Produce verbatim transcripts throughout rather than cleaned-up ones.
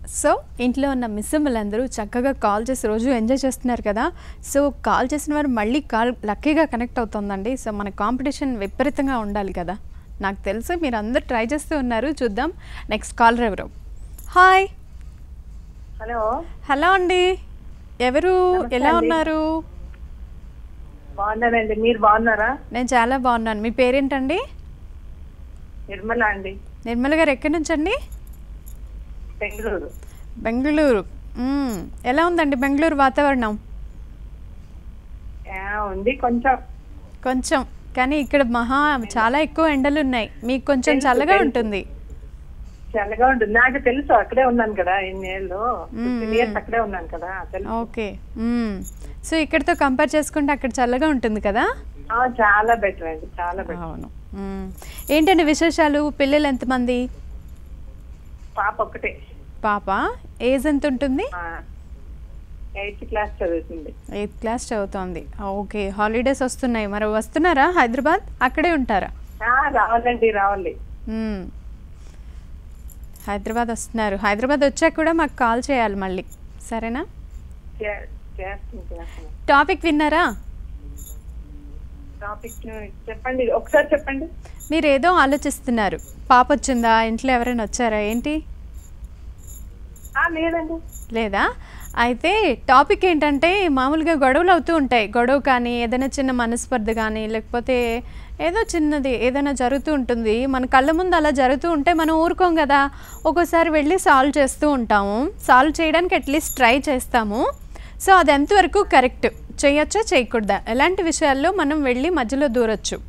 So ఇంట్లో ఉన్న మిస్సమ్మలందరూ చక్కగా కాల్ చేసి రోజు ఎంజాయ్ చేస్తున్నారు కదా. సో కాల్ చేసిన వారు మళ్ళీ కాల్ లక్కీగా కనెక్ట్ అవుతుందండి. సో మన కాంపిటీషన్ విపరీతంగా ఉండాలి కదా. నాకు తెలుసు మీరు అందరూ ట్రై చేస్తూ ఉన్నారు. చూద్దాం నెక్స్ట్ కాలర్ ఎవరు. హాయ్. హలో హలో అండి, ఎవరు, ఎలా ఉన్నారు? బాగున్నానండి, మీరు బాగున్నారా? నేను చాలా బాగున్నాను. మీ పేరేంటండి? నిర్మల అండి. నిర్మల గారు ఎక్కడి నుంచి అండి? బెంగళూరు. బెంగళూరు. ఎలా ఉందండి బెంగళూరు వాతావరణం? ఉంది కొంచెం కొంచెం, కానీ ఇక్కడ మహా చాలా ఎక్కువ ఎండలు ఉన్నాయి. మీకు కొంచెం చల్లగా ఉంటుంది. చల్లగా ఉంటుంది, నాకు తెలుసు, అక్కడే ఉన్నాను కదా ఇన్ని ఏళ్ళు, ఇయర్స్ అక్కడే ఉన్నాను కదా. ఓకే. సో ఇక్కడతో కంపేర్ చేసుకుంటే అక్కడ చల్లగా ఉంటుంది కదా. చాలా బెటర్ అండి, చాలా బెటర్. అవును. ఏంటండి విశేషాలు? పిల్లలు ఎంతమంది? పాప ఒకటే. పాప ఏజ్ ఎంత ఉంటుంది? ఎయిత్ క్లాస్ చదువుతుంది. ఎయిత్ క్లాస్ చదువుతోంది. ఓకే. హాలిడేస్ వస్తున్నాయి, మరి వస్తున్నారా హైదరాబాద్? అక్కడే ఉంటారా? రావాలండి, రావాలి. హైదరాబాద్ వస్తున్నారు. హైదరాబాద్ వచ్చాక కూడా మాకు కాల్ చేయాలి మళ్ళీ, సరేనా? టాపిక్ విన్నారా? టాపిక్ చెప్పండి, ఒకసారి చెప్పండి. మీరు ఏదో ఆలోచిస్తున్నారు. పాప వచ్చిందా, ఇంట్లో ఎవరైనా వచ్చారా ఏంటి? లేదండి. లేదా? అయితే టాపిక్ ఏంటంటే, మామూలుగా గొడవలు అవుతూ ఉంటాయి. గొడవ కానీ, ఏదైనా చిన్న మనస్పర్ధ కానీ, లేకపోతే ఏదో చిన్నది ఏదైనా జరుగుతూ ఉంటుంది. మన కళ్ళ ముందు అలా జరుగుతూ ఉంటే మనం ఊరుకోం కదా. ఒక్కోసారి వెళ్ళి సాల్వ్ చేస్తూ ఉంటాము. సాల్వ్ చేయడానికి అట్లీస్ట్ ట్రై చేస్తాము. సో అది ఎంతవరకు కరెక్ట్, చేయొచ్చా చేయకూడదా, ఎలాంటి విషయాల్లో మనం వెళ్ళి మధ్యలో దూరొచ్చు?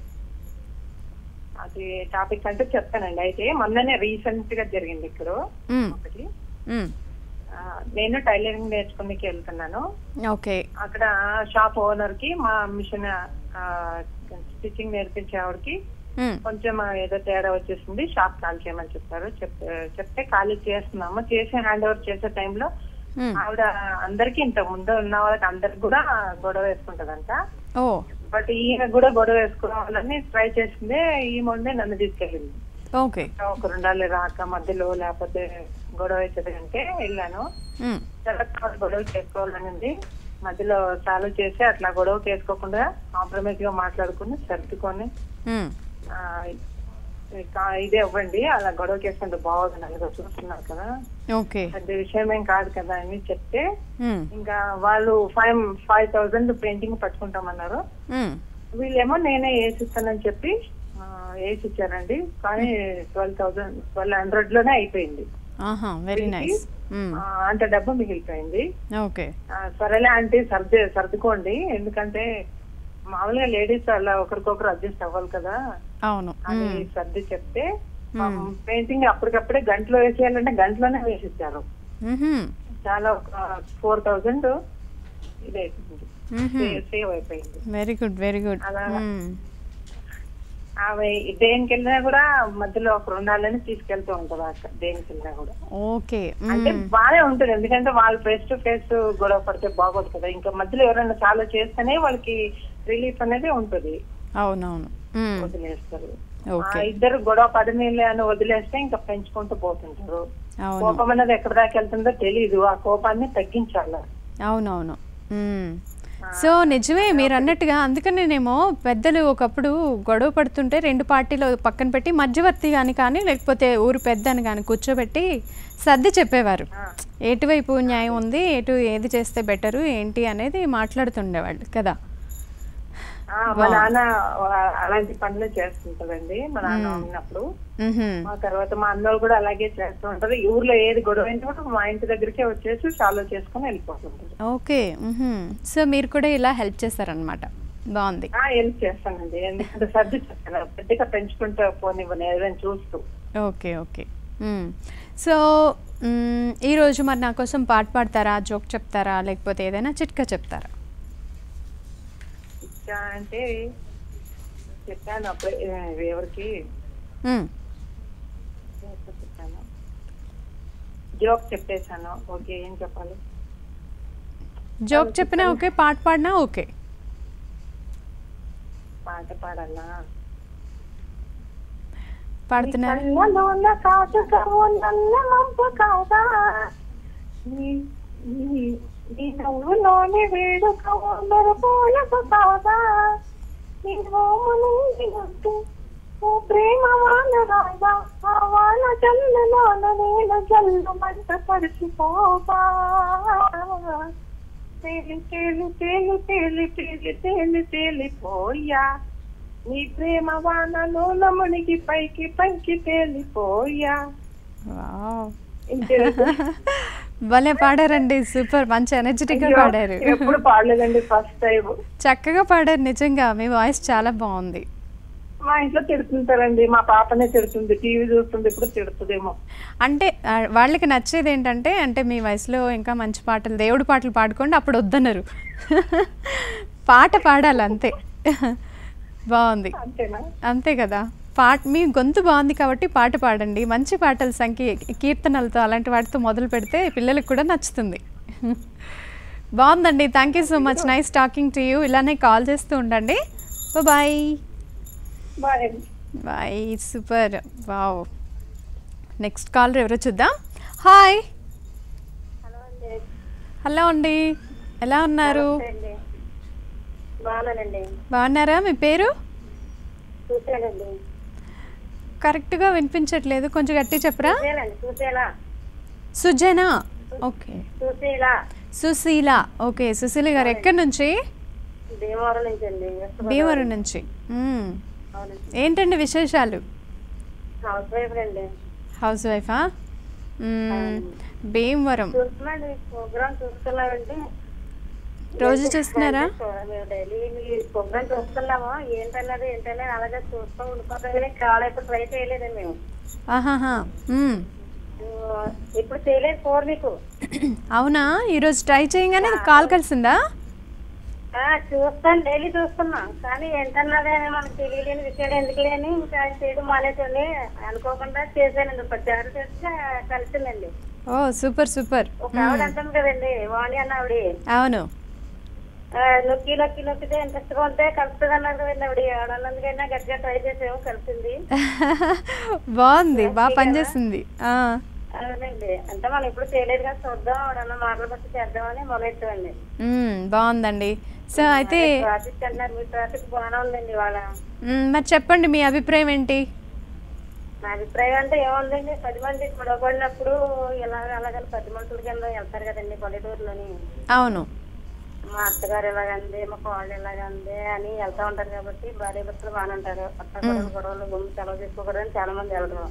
అది టాపిక్ అంటే చెప్తానండి. అయితే మొన్ననే రీసెంట్ గా జరిగింది ఇక్కడ ఒకటి. నేను టైలరింగ్ నేర్చుకునేకి వెళ్తున్నాను. ఓకే. అక్కడ షాప్ ఓనర్ కి మా మిషన్ స్టిచ్చింగ్ నేర్పించే ఆవిడకి కొంచెం ఏదో తేడా వచ్చేసింది. షాప్ ఖాళీ చేయమని చెప్పారు. చెప్తే ఖాళీ చేస్తున్నాము. చేసి హ్యాండ్ ఓవర్ చేసే టైంలో ఆవిడ అందరికి, ఇంత ముందు ఉన్న వాళ్ళకి అందరికి కూడా గొడవ వేసుకుంటదంట. బట్ ఈయన కూడా గొడవ వేసుకోవాలని ట్రై చేసిందే. ఈ మొన్నే నన్ను తీసుకెళ్ళింది. ఒక రెండాళ్ళు రాక మధ్యలో లేకపోతే గొడవ అవుతుంది అంటే వెళ్ళాను. తర్వాత గొడవ చేసుకోవాలని ఉంది. మధ్యలో సాల్వ్ చేసి అట్లా గొడవ చేసుకోకుండా కాంప్రమైజ్ గా మాట్లాడుకుని సర్దుకొని ఇదే ఇవ్వండి, అలా గొడవ చేసుకుంటే బాగుంది, నలుగురు చూస్తున్నారు కదా, అది విషయం ఏం కాదు కదా అని చెప్తే, ఇంకా వాళ్ళు ఫైవ్ ఫైవ్ థౌసండ్ పెయింటింగ్ పట్టుకుంటామన్నారు. వీళ్ళేమో నేనే వేసిస్తానని చెప్పి వేసి ఇచ్చారండి. కానీ ట్వెల్వ్ థౌసండ్ ట్వెల్వ్ హండ్రెడ్ లోనే అయిపోయింది. అంత డబ్బు మిగిలిపోయింది. సరేలే అంటే సర్ది సర్దుకోండి, ఎందుకంటే మామూలుగా లేడీస్ అలా ఒకరికొకరు అడ్జస్ట్ అవ్వాలి కదా అని సర్ది చెప్తే, పెయింటింగ్ అప్పటికప్పుడే గంటలో వేసేయాలంటే గంటలోనే వేసిచ్చారు. చాలా ఒక ఫోర్ థౌజండ్ ఇదే సేవ్ అయిపోయింది. Very good, very good. అలా ఆమె దేనికి వెళ్ళినా కూడా మధ్యలో ఒక రెండాళ్ళని తీసుకెళ్తూ ఉంటారు. అక్కడ దేనికి వెళ్ళినా కూడా ఓకే అంటే బాగానే ఉంటుంది, ఎందుకంటే వాళ్ళు ఫేస్ టు ఫేస్ గొడవ పడితే బాగోదు కదా. ఇంకా మధ్యలో ఎవరైనా చాలా చేస్తేనే వాళ్ళకి రిలీఫ్ అనేది ఉంటుంది. అవునవును. వదిలేస్తారు. ఇద్దరు గొడవ పడనీళ్ళే అని వదిలేస్తే ఇంకా పెంచుకుంటూ పోతుంటారు. కోపం అనేది ఎక్కడ దాకా వెళ్తుందో తెలీదు. ఆ కోపాన్ని తగ్గించాలి. అవునవును. సో నిజమే మీరు అన్నట్టుగా. అందుకనేనేమో పెద్దలు ఒకప్పుడు గొడవ పడుతుంటే రెండు పార్టీలు పక్కన పెట్టి మధ్యవర్తి కానీ కానీ లేకపోతే ఊరు పెద్దని కానీ కూర్చోబెట్టి సర్ది చెప్పేవారు. ఎటువైపు న్యాయం ఉంది, ఎటు ఏది చేస్తే బెటరు ఏంటి అనేది మాట్లాడుతుండేవాళ్ళు కదా. మా నాన్న అలాంటి పనులు చేస్తుంటారండి. మా నాన్న ఉన్నప్పుడు, మా తర్వాత మా అన్నోళ్ళు కూడా అలాగే చేస్తూ ఉంటారు. ఊర్లో ఏది గొడవ అయినా కూడా మా ఇంటి దగ్గరికే వచ్చేసి సాల్వ్ చేసుకుని వెళ్ళిపోతుంటారు. ఓకే. సో మీరు కూడా ఇలా హెల్ప్ చేస్తారనమాట. బాగుంది. హెల్ప్ చేస్తానండి, ఎందుకంటే సర్ది చెప్తాను, పెద్దగా పెంచుకుంటూ పోనివ్వను ఏదైనా చూస్తూ. Okay okay. సో ఈరోజు మరి నా కోసం పాట పాడతారా, జోక్ చెప్తారా, లేకపోతే ఏదైనా చిట్కా చెప్తారా? అంటే చెప్పాను అప్పుడే ఎవరికి చెప్పాను, జోక్ చెప్పేశాను. ఓకే, ఏం చెప్పాలి? జోక్ చెప్పినా ఓకే, పాట పాడినా ఓకే. పాట పాడాలా? పాడుతున్నారు. కళ్ళలోన కాటుకవు నల్ల మంపు కాదా, నీ- నీ- నీ నవ్వులోని వేడుకవు మెరుపులకు కాదా, నీ మోము నుండి వస్తూ ఓ ప్రేమ వాన రాదా, ఆ వాన జల్లులోన నేను జల్లు మంట పరిచిపోవా, తేలి తేలి తేలి తేలి తేలి తేలి తేలిపోయా, నీ ప్రేమ వానలో మునిగి పైకి పైకి తేలిపోయా. వావ్, ఇంతే. భలే పాడారండి, సూపర్, మంచి ఎనర్జెటిక్ గా అయ్యో, పాడారు. ఎప్పుడు పాడలేదండి, ఫస్ట్ టైం. చక్కగా పాడారు, నిజంగా మీ వాయిస్ చాలా బాగుంది. మా ఇంట్లో తిడుతుంటారండి, మా పాపనే తిడుతుంది, టీవీ చూస్తుంది, ఇప్పుడు తిడుతుందేమో. అంటే ఆ, వాళ్ళకి నచ్చేది ఏంటంటే, అంటే మీ వయసులో ఇంకా మంచి పాటలు, దేవుడి పాటలు పాడుకోండి, అప్పుడు వద్దన్నారు. పాట పాడాలి అంతే. బాగుంది, అంతేనా? అంతే కదా. పాట మీ గొంతు బాగుంది కాబట్టి పాట పాడండి, మంచి పాటలు, సంఖ్య కీర్తనలతో అలాంటి వాటితో మొదలు పెడితే పిల్లలకు కూడా నచ్చుతుంది. బాగుందండి, thank you so much, nice talking to you. ఇలానే కాల్ చేస్తూ ఉండండి. Bye bye. Bye, super, wow. Next caller ఎవరో చూద్దాం. హాయ్, హలో అండి, ఎలా ఉన్నారు? బాగానండి. బాగున్నారా? మీ పేరు? చూసానండి. కరెక్ట్గా వినిపించట్లేదు, కొంచెం గట్టి చెప్పరా? చూసేలా. సుజనా, ఓకే. చూసేలా. సుశీల, ఓకే. సుశీల గారు ఎక్కడి నుంచి? భీమవరం నుంచి అండి. భీమవరం నుంచి. మ్మ్. ఏంటండి విశేషాలు? హౌస్ వైఫ్ అండి. హౌస్ వైఫా? భీమవరం చూస్తున్నాండి, ప్రోగ్రామ్ చూస్తున్నామండి. రోజు చూస్తున్నారా? డైలీ మీ ప్రోగ్రామ్ చూస్తున్నాము, ఏంటన్నది ఏంటన్నది అలాగే చూస్తూ ఉండిపోతాం. కాల్ అయితే ట్రై చేయలేదండి మేము. ఆహాహా, మ్మ్. ఇప్పుడు చేయలేదు ఫోర్ మీకు. అవునా, ఈరోజు ట్రై చేయగానే కాల్ కలిసిందా? చూస్తాను, డైలీ చూస్తున్నాం, కానీ ఏంటన్నది మనకు తెలియలేని విషయాలు ఎందుకు లేని ఇంకా చేయడం మానేసండి. అనుకోకుండా చేశానండి, పచ్చారు చేస్తే కలిసిందండి. ఓ సూపర్ సూపర్. ఒక ఆవిడ అంటుంది కదండి, వాణి అన్న ఆవిడ. అవును, నొక్కి నొక్కి నొక్కితే ఇంట్రెస్ట్ గా ఉంటే కలుస్తుంది అన్నారు కదండి ఆవిడ. ఆవిడన్నందుకైనా గట్టిగా ట్రై చేసాము, కలిసింది. బాగుంది, బాగా పనిచేసింది. అవునండి, అంటే మనం ఇప్పుడు చేయలేదు కదా, చూద్దాం ఆవిడన్న మాటలు బట్టి చేద్దామని మొదలెట్టామండి. బాగుందండి. సో అయితే ట్రాఫిక్ అంటున్నారు, మీ ట్రాఫిక్ బాగానే ఉందండి ఇవాళ. మరి చెప్పండి మీ అభిప్రాయం ఏంటి? నా అభిప్రాయం అంటే ఏముందండి, పది మంది గొడవ పడినప్పుడు ఇలా అలాగని పది మనుషుల కింద వెళ్తారు కదండి పల్లెటూరులోని. అవును, మా అత్తగారు ఎలాగంది, మా కోళ్ళు ఎలాగంది అని వెళ్తా ఉంటారు కాబట్టి భార్య భర్తలు బాగానే ఉంటారు. అత్త గొడవలు గొడవలు గుమ్మి సెలవు చేసుకోకూడదని చాలా మంది వెళ్ళరు.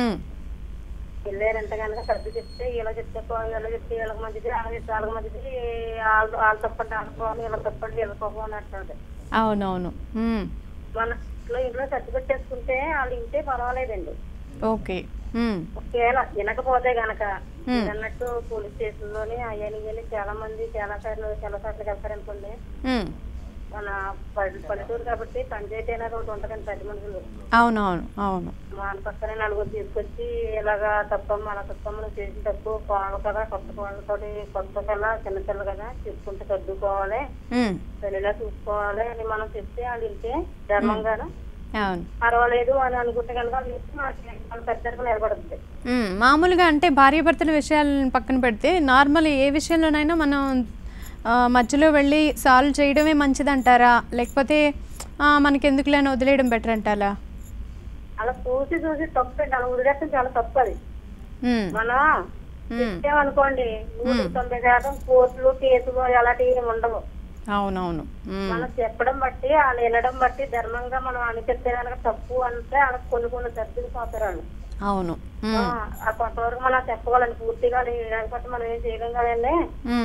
వెళ్ళారంటే కనుక సర్ది చెప్తే ఇలా చెప్తే ఇలా చెప్తే వీళ్ళకి మంచిది, అలా చెప్తే వాళ్ళకి మంచిది, వాళ్ళు వాళ్ళు తప్పండి ఆడుకోవాలి, వీళ్ళకి తప్పండి వెళ్ళిపోవాలి అంటుంది. అవునవును, మన ఇంట్లో ఇంట్లో సర్ది పెట్టేసుకుంటే వాళ్ళు ఇంటే పర్వాలేదండి. ఓకే. ఒకవేళ వినకపోతే గనక అన్నట్టు పోలీస్ స్టేషన్ లోని అయ్యని ఇయ్యని చాలా మంది చాలా సార్లు చాలా సార్లు వెళ్తారనుకోండి. మన పల్లెటూరు కాబట్టి పంచాయతీ అనేది ఒకటి ఉంటదండి, పది మనుషులు. అవునవును, అవును. మన పక్కనే నలుగురు తీసుకొచ్చి ఇలాగా తప్పమ్మ అలా తప్పమ్మ నువ్వు చేసి తప్పు, కోళ్ళు కదా కొత్త కోళ్ళతో కొత్త కల్లా చిన్న పిల్ల కదా చూసుకుంటే సర్దుకోవాలి, పెళ్లిలా చూసుకోవాలి అని మనం చెప్తే వాళ్ళు ఇంటే ధర్మంగాను పర్వాలేదు అని అనుకుంటే కనుక పెద్దగా నిలబడుతుంది. మామూలుగా అంటే భార్యాభర్తల విషయాలను పక్కన పెడితే నార్మల్ ఏ విషయంలోనైనా మనం మధ్యలో వెళ్ళి సాల్వ్ చేయడమే మంచిదంటారా, లేకపోతే మనకి ఎందుకులేని వదిలేయడం బెటర్ అంటారా? అలా చూసి చూసి తప్పు, అలా వదిలేస్తే చాలా తప్పు. అది మనం చెప్పామనుకోండి నూరు తొంభై శాతం కోర్టులు కేసులు అలాంటివి ఉండవు. అవునవును, మనం చెప్పడం బట్టి వాళ్ళు వినడం బట్టి ధర్మంగా మనం అని చెప్తే కనుక తప్పు అంటే వాళ్ళకి కొన్ని కొన్ని సర్దుకుపోతారు వాళ్ళు. అవును, ఆ కొంతవరకు మనం చెప్పగలండి పూర్తిగా, లేకపోతే మనం ఏం చేయలేం కదండి.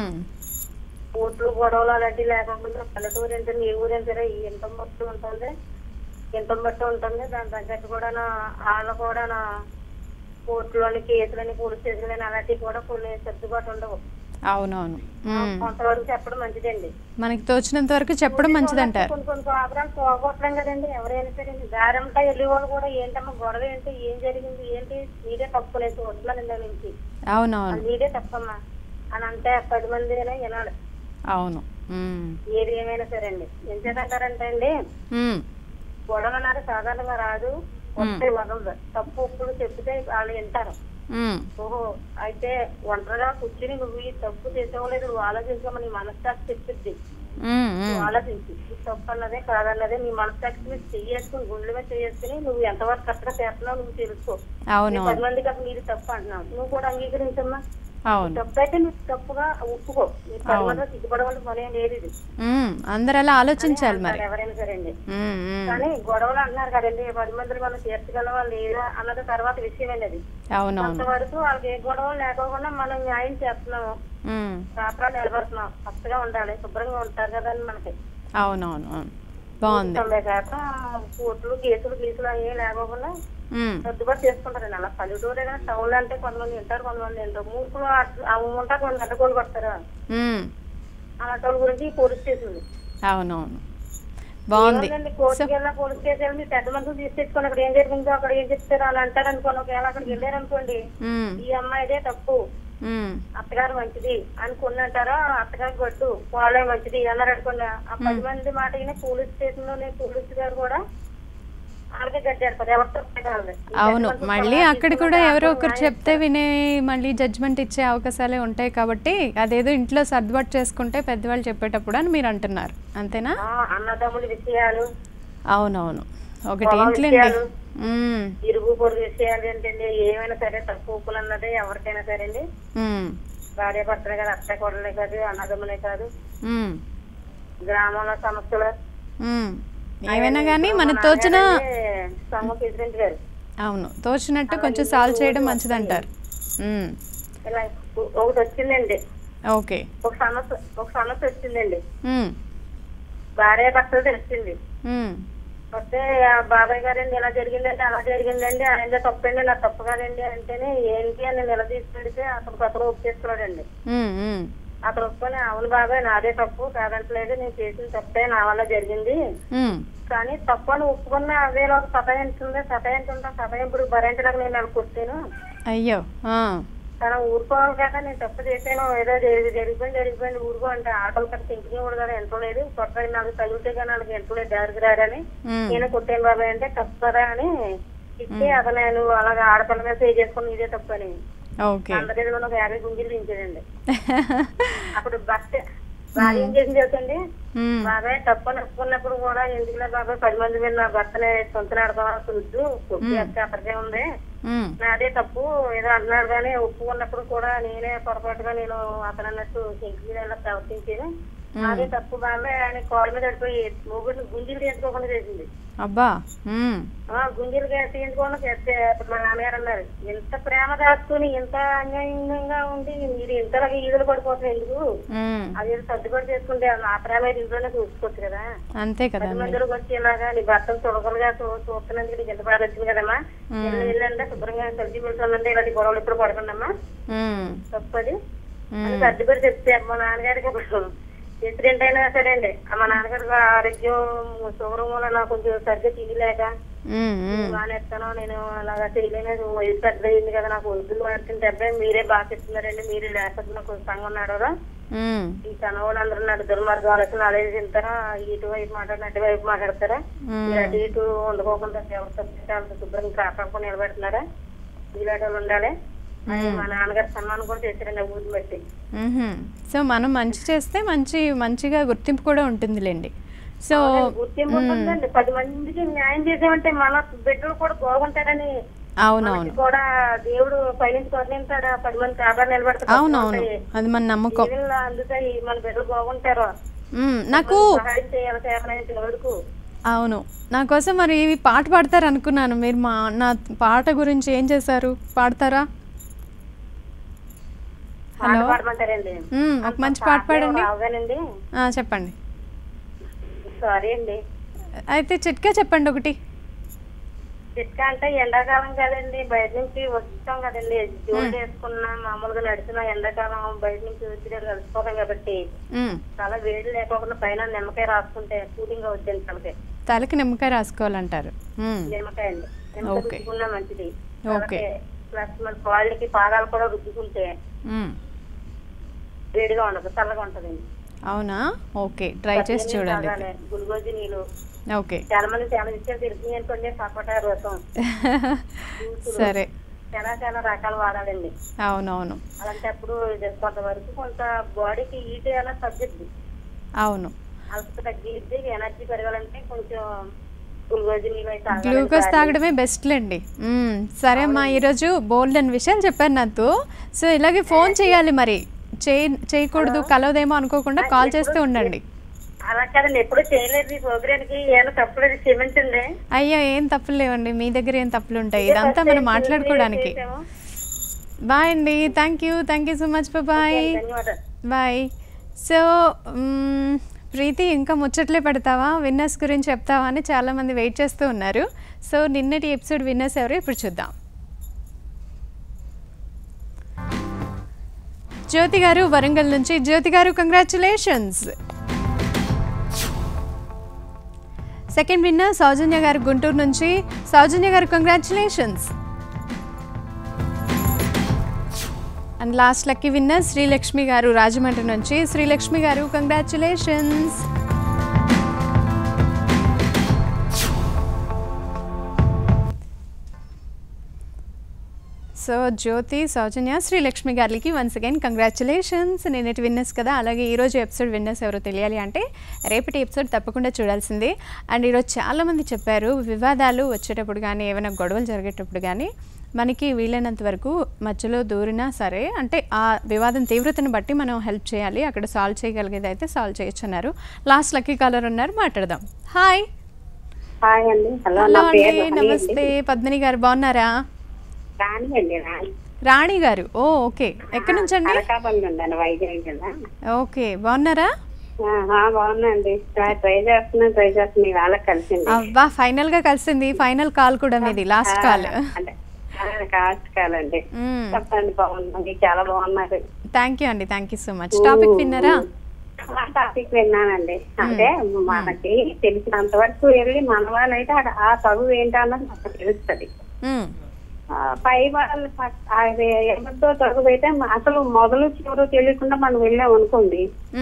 కోర్టులు గొడవలు అలాంటివి లేకుండా పల్లెటూరు అంటే మీ ఊరు అంటే ఈ ఇంతం బట్టి ఉంటుంది, ఇంతం బట్టి ఉంటుంది. దాని తగ్గట్టు కూడా వాళ్ళు కూడా కోర్టులోని కేసులని పోలీస్ స్టేషన్లని అలాంటివి కూడా కొన్ని సర్దుబాటు ఉండవు. అవునవును, కొంతవరకు చెప్పడం మంచిదండి, మనకి తోచినంత వరకు చెప్పడం మంచిది అంటారు. కొన్ని కొన్ని ప్రోగ్రాలు పోగొట్టడం కదండి ఎవరైనా సరే. దారంతా వెళ్ళే వాళ్ళు కూడా ఏంటమ్మా గొడవ ఏంటి, ఏం జరిగింది ఏంటి, నీదే తప్పు లేదు వస్తున్నాను నుంచి, అవునవును నీదే తప్పమ్మా అని అంటే పది మంది వినాలి. అవును, ఏది ఏమైనా సరే అండి. ఏం చేద్దారంటే అండి గొడవ అన్నారు సాధారణంగా రాదు, వస్తే వదలదు. తప్పు ఒప్పులు చెప్తే వాళ్ళు వింటారు. ఓహో అయితే ఒంటరిగా కూర్చుని నువ్వు ఈ తప్పు చేసేవలేదు, నువ్వు ఆలోచించమని నీ మనస్సాక్షి చెప్పింది. నువ్వు ఆలోచించి ఈ తప్పు అన్నదే కాదన్నదే నీ మనస్సాక్షి మీద చెయ్యేసుకుని గుండెల మీద చెయ్యేసుకుని నువ్వు ఎంతవరకు కరెక్ట్గా చేస్తున్నావు నువ్వు తెలుసుకో. పది మందికి అసలు నీది తప్పు అంటున్నావు, నువ్వు కూడా అంగీకరించమ్మా. తప్పు అయితే నువ్వు తప్పుగా ఒప్పుకో. నీ పది మంది సిగ్గుపడవలసిన పని ఏం లేదు. ఇది అందరూ అలా ఆలోచించాలి మరి ఎవరైనా సరే అండి. కానీ గొడవలు అంటున్నారు కదండి, పది మందిని మనం తీర్చగలవా లేదా అన్నది తర్వాత విషయం అనేది. అంతవరకు వాళ్ళకి ఏ గొడవలు లేకోకుండా మనం న్యాయం చేస్తున్నాము, కాపురాలు నిలబడుతున్నాం, కొత్తగా ఉండాలి, శుభ్రంగా ఉంటారు కదా అని మనకి. అవునవును బాగుంది. కాక కోర్టులు కేసులు గీసులు అవి లేకోకుండా సర్దుబాటు చేసుకుంటారండి. అలా పల్లెటూరే కానీ టౌన్ అంటే కొంతమంది వింటారు, కొంతమంది వింటారు. మూర్ఖులు ఉంటారు, కొన్ని అడ్డగోలు పడతారు. అలాంటి వాళ్ళ గురించి పోలీస్ స్టేషన్. అవునవును బాగుంది. కోర్టుకి వెళ్ళిన పోలీస్ స్టేషన్ మీరు పెద్ద మనుషులు తీసుకొచ్చుకోండి, అక్కడ ఏం జరిగిందో అక్కడ ఏం చెప్తారో అలా అంటారు అనుకోండి. ఒకవేళ అక్కడికి వెళ్ళారు అనుకోండి, ఈ అమ్మాయిదే తప్పు, అత్తగారు మంచిది అనుకున్నంటారా, అత్తగారు గొడ్డు వాళ్ళే మంచిది అన్నారు అనుకోండి. ఆ పది మంది మాట పోలీస్ స్టేషన్ లోనే పోలీసు గారు కూడా అవును మళ్ళీ అక్కడ కూడా ఎవరో ఒకరు చెప్తే వినే మళ్ళీ జడ్జ్మెంట్ ఇచ్చే అవకాశాలే ఉంటాయి. కాబట్టి అదేదో ఇంట్లో సర్దుబాటు చేసుకుంటే పెద్దవాళ్ళు చెప్పేటప్పుడు అని మీరు అంటున్నారు, అంతేనా? అన్నదమ్ముల విషయాలు, అవునవును ఒకటి ఇంట్లో ఇరుగు పొరుగు విషయాలు ఏంటండి, ఏమైనా సరే తక్కువ ఉప్పులు అన్నదే ఎవరికైనా సరే అండి. భార్య భర్తలే కాదు, అత్త కోడలే కాదు, అన్నదమ్ములే కాదు, గ్రామంలో సమస్యలు ఏమైనా కానీ మనకు తోచిన సంఘం ప్రెసిడెంట్ గారు అవును తోచినట్టు కొంచెం సాల్వ్ చేయడం మంచిది అంటారు. ఇలా ఒకటి వచ్చిందండి, ఓకే ఒక సమస్య ఒక సమస్య వచ్చిందండి, భార్య భర్తలు తెలిసింది. వస్తే బాబాయ్ గారండి ఇలా జరిగిందండి అలా జరిగిందండి, ఆయన తప్పండి నా తప్పు కాదండి అంటేనే ఏంటి అని నిలదీసి పెడితే అతను అతను ఒప్పేసుకున్నాడండి. అతను ఒప్పుకొని అవును బాబాయ్ నాదే తప్పు కాదంటలేదు, నేను చేసిన తప్పే నా వల్ల జరిగింది, కానీ తప్పు అని ఒప్పుకున్న అదే ఒక సతాయించింది, సతాయించుంటా సతాయింపుడు భరించడానికి నేను నాకు వస్తాను. అయ్యో తన ఊరుకోవాలి కదా, నేను తప్పు చేశాను ఏదో జరిగిపోయింది జరిగిపోయింది ఊరుకో అంటే ఆటలు కట్టి ఇంటికి కూడా కదా ఎంతో లేదు, కొత్త నాకు తగిలితే కానీ వాళ్ళకి ఎంతో లేదు దారికి రాడని నేను కొట్టాను బాబాయ్ అంటే తప్పు కదా అని ఇచ్చి అతను నేను అలాగే ఆడపిల్ల మీద పే చేసుకుని ఇదే తప్పు అని అందరి ఒక యాభై గుంజీలు దించాడండి. అప్పుడు భర్త భార్య ఏం చేసింది తెలుసండి, బాబాయ్ తప్పు అని ఒప్పుకున్నప్పుడు కూడా ఎందుకులే బాబాయ్ పది మంది మీద నా భర్తనే సొంత నడతామని వద్దు, కొద్ది అక్క అక్కడికే ఉంది, నాదే తప్పు ఏదో అంటున్నాడు కానీ ఒప్పుకున్నప్పుడు కూడా నేనే పొరపాటుగా నేను అతను అన్నట్టు శంకు మీద ప్రవర్తించేది, నాదే తప్పు బాబాయ్ అని కాళ్ళ మీద పడిపోయి మూగుడిని గుంజీలు తీసుకోకుండా చేసింది. అబ్బా గుంజీలు తీయించుకోకుండా చేస్తే మా నాన్నగారు అన్నారు, ఇంత ప్రేమ దాచుకుని ఇంత అన్యాయంగా ఉండి మీరు ఇంతలాగా ఈదులు పడిపోతారు ఎందుకు, అది సర్దుబాటు చేసుకుంటే ఆ ప్రేమ ఇంట్లోనే చూసుకోవచ్చు కదా, అంతే కదా. పది మందిలోకి వచ్చి ఇలాగా నీ భర్తను చుడకలుగా చూస్తున్నందుకు నీకు ఎంత బాగా వచ్చింది కదమ్మా, వెళ్ళంటే శుభ్రంగా సర్ది పెడుతుందంటే ఇలాంటి గొడవలు ఇప్పుడు పడకండమ్మా తప్పది అని సర్దిపెట్టి చెప్తే మా నాన్నగారికి ప్రెసిడెంట్ అయినా సరే అండి మా నాన్నగారికి ఆరోగ్యం షుగర్ వల్ల నాకు కొంచెం సరిగ్గా తినలేక మానేస్తాను నేను అలాగా చేయలేను, వయసు పెద్ద అయింది కదా నాకు వద్దులు పడుతుంటే అబ్బాయి మీరే బాగా చెప్తున్నారండి, మీరే లేకపోతే నాకు సంఘం ఉన్నాడు ఈ కన వాళ్ళు అందరూ నన్ను దుర్మార్గం ఆలోచన అలాగే తింటారా, ఇటువైపు మాట్లాడిన అటువైపు మాట్లాడతారా, మీరు అటు ఇటు వండుకోకుండా ఎవరు తప్పించాలి శుభ్రంగా కాకుండా నిలబెడుతున్నారా, ఇలాంటి వాళ్ళు ఉండాలి మా నాన్నగారు సన్మానం కూడా చేశారండి ఊరిని బట్టి. సో మనం మంచి చేస్తే మంచి మంచిగా గుర్తింపు కూడా ఉంటుందిలేండి. సో గుర్తింపు ఉంటుందండి, పది మందికి న్యాయం చేసామంటే మన బిడ్డలు కూడా బాగుంటారని అవునవును కూడా దేవుడు పైనుంచి కొరనిస్తాడు, పది మంది కాపాడు నిలబడతారు. అవునవును అది మన నమ్మకం. అందుతాయి మన బిడ్డలు బాగుంటారు, నాకు సహాయం చేయాలి సేవనైన దేవుడికి. అవును నా కోసం మరి ఇవి పాట పాడతారు అనుకున్నాను, మీరు మా నా పాట గురించి ఏం చేశారు పాడతారా? హలో ఒక మంచి పాట పాడండి. చెప్పండి. సారీ అండి, అయితే చిట్కా చెప్పండి ఒకటి. చిట్కా అంటే ఎండాకాలం కదండి, బయట నుంచి వస్తాం కదండి, జోడు వేసుకున్నా మామూలుగా నడిచిన ఎండాకాలం బయట నుంచి వచ్చి కలిసిపోతాం కాబట్టి చాలా వేడి లేకోకుండా పైన నిమ్మకాయ రాసుకుంటే కూలింగ్ అవుతుంది తలకి. తలకి నిమ్మకాయ రాసుకోవాలంటారు? నిమ్మకాయ అండి, నిమ్మకాయ రుద్దుకున్నా మంచిది. ప్లస్ మన కాళ్ళకి పాదాలు కూడా రుద్దుకుంటే వేడిగా ఉండదు, చల్లగా ఉంటదండి. అవునా? ఓకే ట్రై చేసి చూడండి. గ్లూకోజ్ నీళ్ళు ఓకే. చాలా మంది చాలా విషయాలు తెలిసింది అనుకోండి. సపోటా రసం సరే, చాలా చాలా రకాలు వాడాలండి. అవునవును. అలాంటప్పుడు కొంతవరకు కొంత బాడీకి హీట్ అలా తగ్గుద్ది. అవును, అలసట తగ్గిద్ది. ఎనర్జీ పెరగాలంటే కొంచెం గ్లూకోజ్ తాగడమే బెస్ట్లేండి. సరే అమ్మా, ఈరోజు బోల్డ్ అని విషయాలు చెప్పారు నాతో. సో ఇలాగే ఫోన్ చేయాలి మరి, చేయ చేయకూడదు కలవదేమో అనుకోకుండా కాల్ చేస్తూ ఉండండి. అలా కదండి, ఎప్పుడు చేయలేదు ఈ ప్రోగ్రామ్కి. ఏమైనా తప్పులేదు క్షమించండి. అయ్యో ఏం తప్పులు లేవండి, మీ దగ్గర ఏం తప్పులు ఉంటాయి, ఇదంతా మనం మాట్లాడుకోవడానికి. బాయ్ అండి, thank you thank you so much, bye bye. So Preethi, ఇంకా ముచ్చట్లే పెడతావా, విన్నర్స్ గురించి చెప్తావా అని చాలామంది వెయిట్ చేస్తూ ఉన్నారు. సో నిన్నటి ఎపిసోడ్ విన్నర్స్ ఎవరు ఇప్పుడు చూద్దాం. జ్యోతి గారు వరంగల్ నుంచి. జ్యోతి గారు కంగ్రాచులేషన్స్. సెకండ్ విన్నర్ సౌజన్య గారు గుంటూరు నుంచి. Soujanya garu congratulations. And last lucky winner Srilakshmi garu Rajahmundry నుంచి. శ్రీలక్ష్మి గారు కంగ్రాచులేషన్స్. సో జ్యోతి, సౌజన్య, శ్రీలక్ష్మి గారికి వన్స్ అగైన్ కంగ్రాచులేషన్స్. నేనేటి విన్నర్స్ కదా. అలాగే ఈరోజు ఎపిసోడ్ విన్నర్స్ ఎవరో తెలియాలి అంటే రేపటి ఎపిసోడ్ తప్పకుండా చూడాల్సిందే. అండ్ ఈరోజు చాలామంది చెప్పారు, వివాదాలు వచ్చేటప్పుడు కానీ ఏమైనా గొడవలు జరిగేటప్పుడు కానీ మనకి వీలైనంత వరకు మధ్యలో దూరినా సరే, అంటే ఆ వివాదం తీవ్రతను బట్టి మనం హెల్ప్ చేయాలి. అక్కడ సాల్వ్ చేయగలిగేది అయితే సాల్వ్ చేయొచ్చు అన్నారు. లాస్ట్ లక్కీ కాలర్ ఉన్నారు, మాట్లాడదాం. హాయ్. హాయ్ అండి. హలో అండి, నమస్తే. పద్మిని గారు బాగున్నారా? రాణి గారు, ఓ ఓకే. ఎక్కడి నుంచి అండి? ఓకే, బాగున్నారా? బాగున్నాండి. ట్రై చేస్తున్నా ట్రై చేస్తున్నా వాళ్ళకి కలిసింది. అబ్బా, ఫైనల్ గా కలిసింది. ఫైనల్ కాల్ కూడా మీది, లాస్ట్ కాల్. లాస్ట్ కాల్ అండి. చెప్పండి, బాగుంది, చాలా బాగున్నారు. థ్యాంక్ యూ అండి, thank you so much. Topic విన్నారా? టాపిక్ విన్నానండి. అంటే మనకి తెలిసినంత వరకు వెళ్ళి మన వాళ్ళైతే ఆ చదువు ఏంటన్నది మనకు తెలుస్తుంది. పై వాళ్ళు ఎవరితో చదువు అయితే అసలు మొదలు చివరు తెలియకుండా మనం వెళ్ళాం అనుకోండి,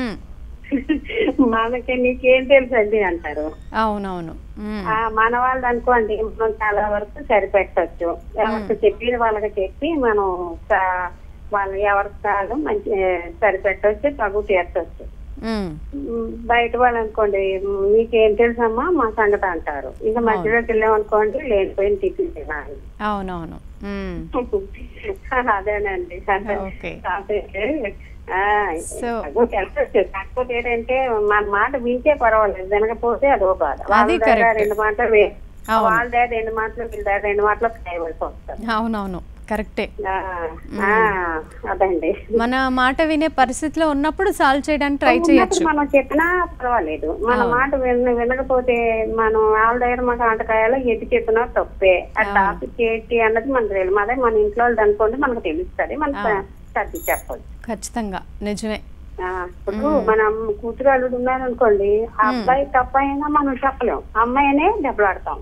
మనకి నీకేం తెలుసండి అంటారు. అవునవును. మన వాళ్ళు అనుకోండి మనం చాలా వరకు సరిపెట్టచ్చు. ఎవరికి చెప్పి వాళ్ళకి చెప్పి మనం వాళ్ళు ఎవరికి కాదు మంచి సరిపెట్టవచ్చు, తగు తీర్చవచ్చు. బయట వాళ్ళు అనుకోండి మీకేం తెలుసమ్మా మా సంగతి అంటారు. ఇంకా మధ్యలోకి వెళ్ళామనుకోండి లేనిపోయిన టిఫిన్ తినాలి. అవునవును, అదేనండి. కాకపోతే ఏంటంటే మన మాట వింటే పర్వాలేదు, వినకపోతే అదో బాధ. వాళ్ళ దగ్గర రెండు మాటలు వాళ్ళ దగ్గర రెండు మాటలు వీళ్ళ దగ్గర రెండు మాటలు కైవలసి వస్తారు. అవునవును, కరెక్టే. అదండి, మన మాట వినే పరిస్థితిలో ఉన్నప్పుడు సాల్వ్ చేయడానికి ట్రై చేయొచ్చు. మనం చెప్పినా పర్వాలేదు, మన మాట విన వినకపోతే మనం వాళ్ళ దగ్గర మాకు ఆటకాయాలో ఎటు చెప్పినా తప్పే. ఆ టాపిక్ ఏంటి అన్నది మనకు తెలియదు. అదే మన ఇంట్లో వాళ్ళు అనుకోండి మనకు తెలుస్తుంది, మనకు సర్ది చెప్పచ్చు. ఖచ్చితంగా నిజమే. ఇప్పుడు మన కూతురు అల్లుడు ఉన్నారనుకోండి, ఆ అబ్బాయి తప్పైనా మనం చెప్పలేం, అమ్మాయినే దెబ్బలాడతాం.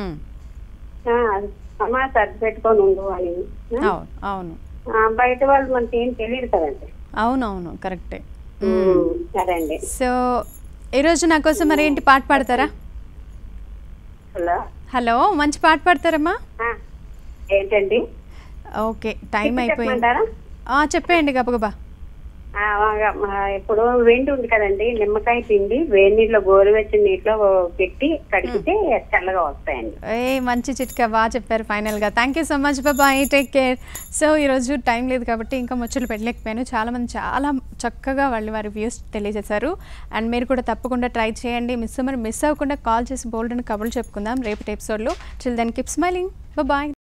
అమ్మా సర్ది పెట్టుకొని ఉండు అని. అవును, బయట వాళ్ళు మనకి ఏం తెలియదు కదండి. అవునవును, కరెక్టే. సరే అండి. సో ఈరోజు నా కోసం మరి ఏంటి పాట పాడతారా? హలో హలో మంచి పాట పాడతారమ్మా? ఏంటండి? ఓకే, టైం అయిపోయింది. చెప్పేయండి గబగబా. ఇప్పుడు వెండి ఉంది కదండి, నిమ్మకాయ పిండి వేడి నీటిలో గోరువెచ్చని నీటిలో పెట్టి కడిగితే తెల్లగా వస్తాయండి. ఏ మంచి చిట్కా, బాగా చెప్పారు ఫైనల్ గా. Thank you so much, bye, take care. So ఈరోజు టైం లేదు కాబట్టి ఇంకా ముచ్చట్లు పెట్టలేకపోయాను. చాలా మంది చాలా చక్కగా వాళ్ళు వారి వ్యూస్ తెలియజేశారు. అండ్ మీరు కూడా తప్పకుండా ట్రై చేయండి. మిస్ మరి మిస్ అవ్వకుండా కాల్ చేసి బోల్డ్ అని కబుర్లు చెప్పుకుందాం రేపటి ఎపిసోడ్లో. Chill then keep smiling, bye.